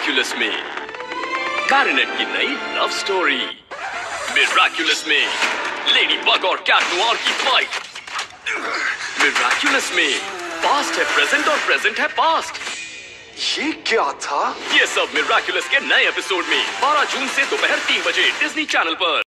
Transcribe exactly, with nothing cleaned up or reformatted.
Miraculous में Marinette की नई लव स्टोरी। मिराक्युलस में लेडी बग और कैट नोआर की फाइट। मिराक्युलस में पास्ट है प्रेजेंट और प्रेजेंट है पास्ट। ये क्या था? ये सब मिराक्युलस के नए एपिसोड में बारह जून से दोपहर तीन बजे डिज्नी चैनल पर।